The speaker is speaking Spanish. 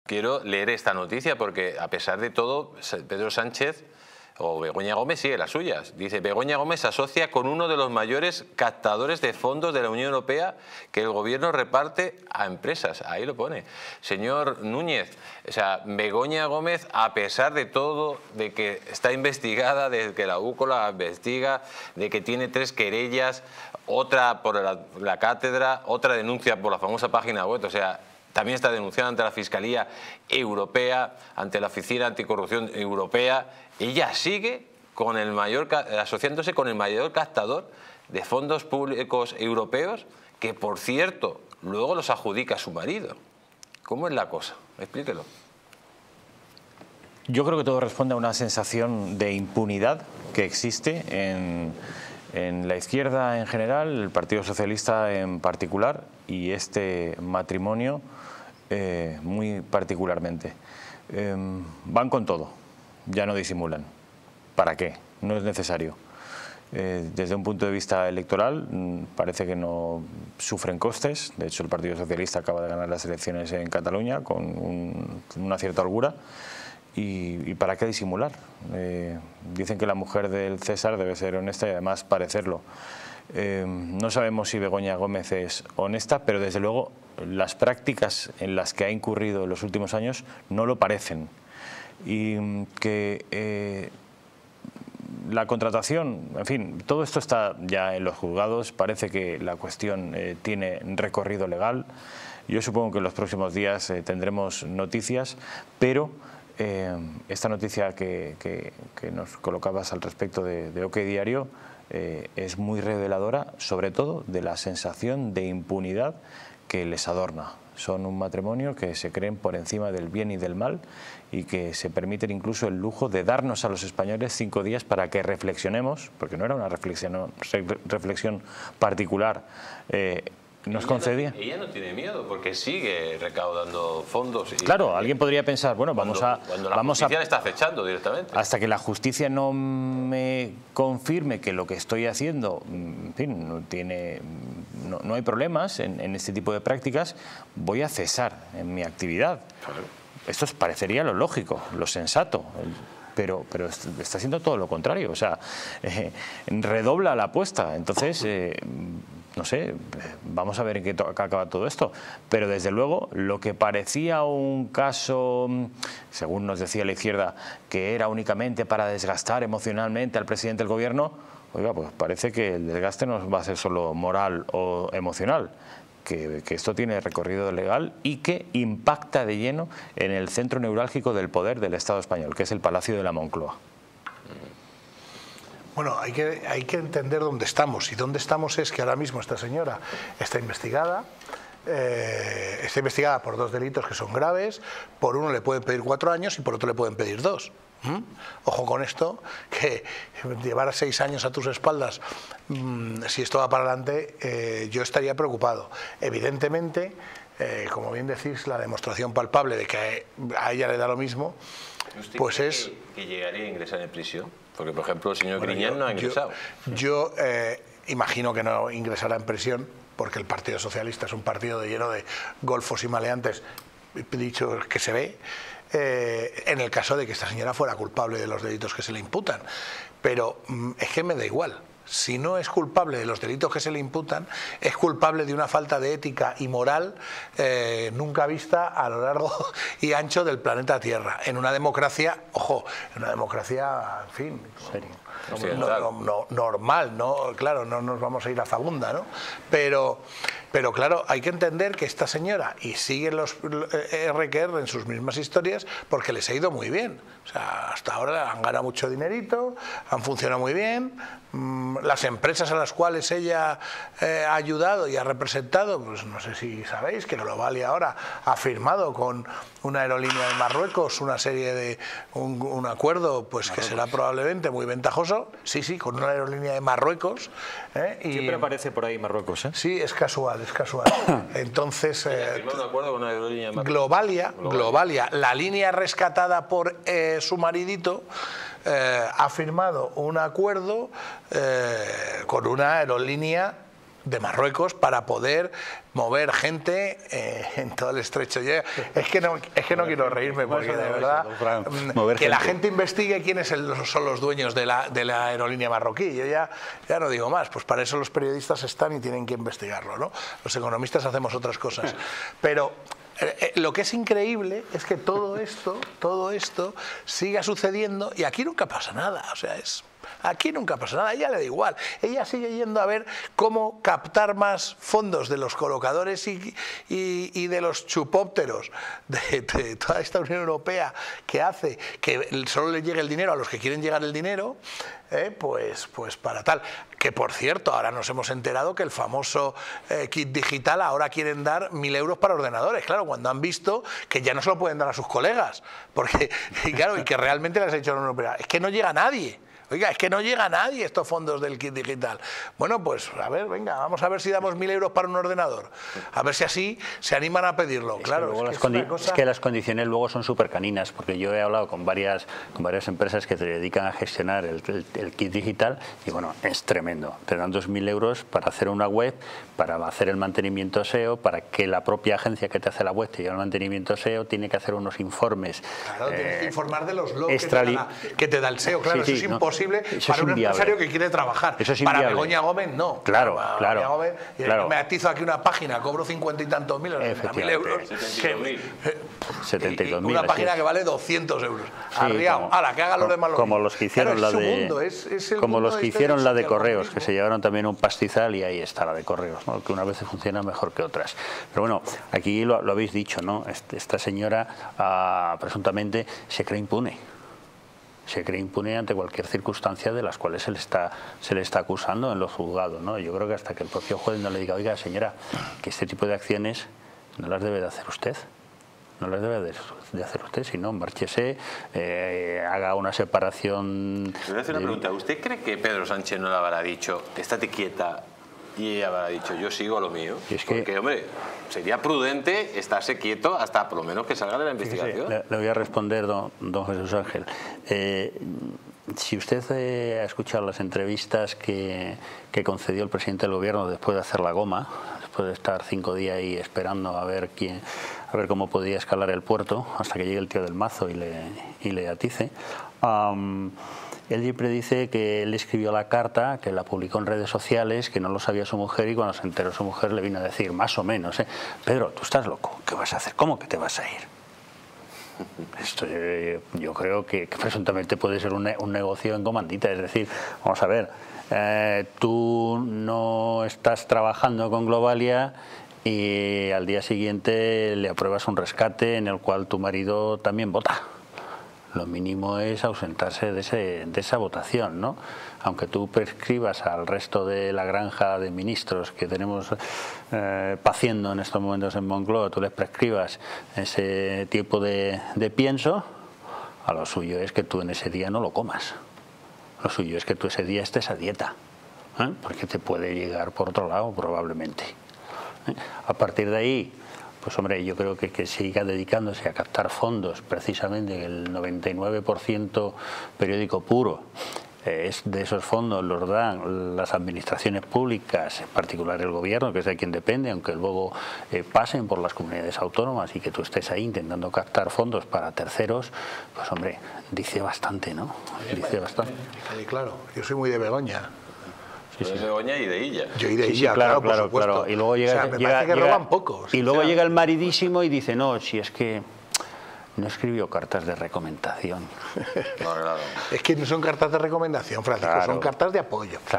quiero leer esta noticia porque, a pesar de todo, Pedro Sánchez o Begoña Gómez sigue las suyas. Dice: Begoña Gómez se asocia con uno de los mayores captadores de fondos de la Unión Europea que el gobierno reparte a empresas. Ahí lo pone. Señor Núñez, o sea, Begoña Gómez, a pesar de todo, de que está investigada, de que la UCO la investiga, de que tiene 3 querellas, otra por la cátedra, otra denuncia por la famosa página web, o sea, también está denunciada ante la Fiscalía Europea, ante la Oficina Anticorrupción Europea. Ella sigue con asociándose con el mayor captador de fondos públicos europeos, que, por cierto, luego los adjudica a su marido. ¿Cómo es la cosa? Explíquelo. Yo creo que todo responde a una sensación de impunidad que existe en la izquierda en general, el Partido Socialista en particular, y este matrimonio muy particularmente. Van con todo. Ya no disimulan. ¿Para qué? No es necesario. Desde un punto de vista electoral parece que no sufren costes. De hecho, el Partido Socialista acaba de ganar las elecciones en Cataluña con una cierta holgura. ¿Y para qué disimular? Dicen que la mujer del César debe ser honesta y además parecerlo. No sabemos si Begoña Gómez es honesta, pero desde luego las prácticas en las que ha incurrido en los últimos años no lo parecen. Y que la contratación, en fin, todo esto está ya en los juzgados. Parece que la cuestión tiene recorrido legal. Yo supongo que en los próximos días tendremos noticias, pero esta noticia que nos colocabas al respecto de OK Diario es muy reveladora, sobre todo de la sensación de impunidad que les adorna. Son un matrimonio que se creen por encima del bien y del mal y que se permiten incluso el lujo de darnos a los españoles 5 días para que reflexionemos, porque no era una reflexión particular, nos concedía. Ella no tiene miedo porque sigue recaudando fondos. Claro, alguien podría pensar, bueno, cuando la justicia le está acechando directamente. Hasta que la justicia no me confirme que lo que estoy haciendo, en fin, no hay problemas en este tipo de prácticas, voy a cesar en mi actividad. Claro. Esto parecería lo lógico, lo sensato. Pero está haciendo todo lo contrario, o sea, redobla la apuesta. Entonces, no sé, vamos a ver en qué acaba todo esto. Pero desde luego, lo que parecía un caso, según nos decía la izquierda, que era únicamente para desgastar emocionalmente al presidente del gobierno, oiga, pues parece que el desgaste no va a ser solo moral o emocional. Que esto tiene recorrido legal y que impacta de lleno en el centro neurálgico del poder del Estado español, que es el Palacio de la Moncloa. Bueno, hay que entender dónde estamos, y dónde estamos es que ahora mismo esta señora está investigada por 2 delitos que son graves. Por uno le pueden pedir 4 años y por otro le pueden pedir 2. Ojo con esto, que llevar 6 años a tus espaldas, si esto va para adelante, yo estaría preocupado. Evidentemente, como bien decís, la demostración palpable de que a ella le da lo mismo, pues es... ¿Que llegaría a ingresar en prisión? Porque, por ejemplo, el señor Griñán no ha ingresado. Yo imagino que no ingresará en prisión, porque el Partido Socialista es un partido lleno de golfos y maleantes, dicho que se ve, en el caso de que esta señora fuera culpable de los delitos que se le imputan. Pero es que me da igual. Si no es culpable de los delitos que se le imputan, es culpable de una falta de ética y moral nunca vista a lo largo y ancho del planeta Tierra. En una democracia, ojo, en una democracia, en fin, normal, ¿no? Claro, no nos vamos a ir a Zagunda, ¿no? Pero claro, hay que entender que esta señora, y siguen los RQR en sus mismas historias, porque les ha ido muy bien. O sea, hasta ahora han ganado mucho dinerito, han funcionado muy bien. Las empresas a las cuales ella ha ayudado y ha representado, pues no sé si sabéis que Globalia ahora ha firmado con una aerolínea de Marruecos una serie de un acuerdo, pues que será probablemente muy ventajoso. Sí, con una aerolínea de Marruecos. Y siempre aparece por ahí Marruecos, ¿eh? Sí, es casual. Entonces, firmó un acuerdo con una aerolínea de Marruecos. Globalia, la línea rescatada por su maridito, ha firmado un acuerdo con una aerolínea de Marruecos para poder mover gente en todo el estrecho. Es que no quiero reírme porque de verdad que la gente investigue quiénes son los dueños de la aerolínea marroquí. Yo ya no digo más, pues para eso los periodistas están y tienen que investigarlo, ¿no? Los economistas hacemos otras cosas. Pero lo que es increíble es que todo esto siga sucediendo y aquí nunca pasa nada. O sea, aquí nunca pasa nada, a ella le da igual. Ella sigue yendo a ver cómo captar más fondos de los colocadores y de los chupópteros de toda esta Unión Europea, que hace que solo le llegue el dinero a los que quieren llegar el dinero, pues para tal. Que por cierto, ahora nos hemos enterado que el famoso kit digital ahora quieren dar 1.000 euros para ordenadores. Claro, cuando han visto que ya no se lo pueden dar a sus colegas. Porque, y que realmente les ha dicho la Unión Europea, es que no llega nadie. Oiga, es que no llega a nadie estos fondos del kit digital. Bueno, pues a ver, venga, vamos a ver si damos 1.000 euros para un ordenador. A ver si así se animan a pedirlo. Claro, es que las condiciones luego son súper caninas, porque yo he hablado con varias empresas que se dedican a gestionar el kit digital y bueno, es tremendo. Te dan 2.000 euros para hacer una web, para hacer el mantenimiento SEO, para que la propia agencia que te hace la web te lleve el mantenimiento SEO, tiene que hacer unos informes. Claro, tienes que informar de los logs que te da el SEO, claro, sí, eso es imposible. Eso para un empresario que quiere trabajar. Eso es para Begoña Gómez no. Claro. Gómez, me atizo aquí una página, cobro 50 y tantos mil, 60.000 euros. 72.000. Una página que vale 200 euros. Arriado, que haga los demás. Como los que hicieron la de correos, que se llevaron también un pastizal y ahí está la de correos, ¿no? Que unas veces funciona mejor que otras. Pero bueno, aquí lo habéis dicho, ¿no? Esta señora presuntamente se cree impune. Se cree impune ante cualquier circunstancia de las cuales se le está acusando en los juzgados, ¿no? Yo creo que hasta que el propio juez no le diga, oiga, señora, que este tipo de acciones no las debe de hacer usted. No las debe de hacer usted, sino márchese, haga una separación. Le voy a hacer una pregunta. ¿Usted cree que Pedro Sánchez no le habrá dicho, estate quieta, y ella habrá dicho, yo sigo a lo mío? Porque, hombre, sería prudente estarse quieto hasta por lo menos que salga de la investigación. Le voy a responder, don Jesús Ángel. Si usted ha escuchado las entrevistas que concedió el presidente del gobierno después de hacer la goma, después de estar 5 días ahí esperando a ver cómo podía escalar el puerto hasta que llegue el tío del mazo y le atice, él siempre dice que él escribió la carta, que la publicó en redes sociales, que no lo sabía su mujer, y cuando se enteró su mujer le vino a decir, más o menos, Pedro, tú estás loco, ¿qué vas a hacer? ¿Cómo que te vas a ir? Esto yo creo que presuntamente puede ser un negocio en comandita, es decir, vamos a ver, tú no estás trabajando con Globalia y al día siguiente le apruebas un rescate en el cual tu marido también vota. Lo mínimo es ausentarse de esa votación, ¿no? Aunque tú prescribas al resto de la granja de ministros que tenemos paciendo en estos momentos en Moncloa, tú les prescribas ese tipo de pienso, a lo suyo es que tú en ese día no lo comas. Lo suyo es que tú ese día estés a dieta, porque te puede llegar por otro lado probablemente. A partir de ahí, pues hombre, yo creo que siga dedicándose a captar fondos, precisamente el 99% periódico puro. De esos fondos los dan las administraciones públicas, en particular el gobierno, que es de quien depende, aunque luego pasen por las comunidades autónomas y que tú estés ahí intentando captar fondos para terceros, pues hombre, dice bastante, ¿no? Dice bastante. Sí, claro, yo soy muy de Begoña. De Begoña y de ella. Yo y de ella, claro, por supuesto. Y luego roban pocos. Y luego llega el maridísimo y dice, no, si es que no escribió cartas de recomendación. Es que no son cartas de recomendación, Francisco, son cartas de apoyo.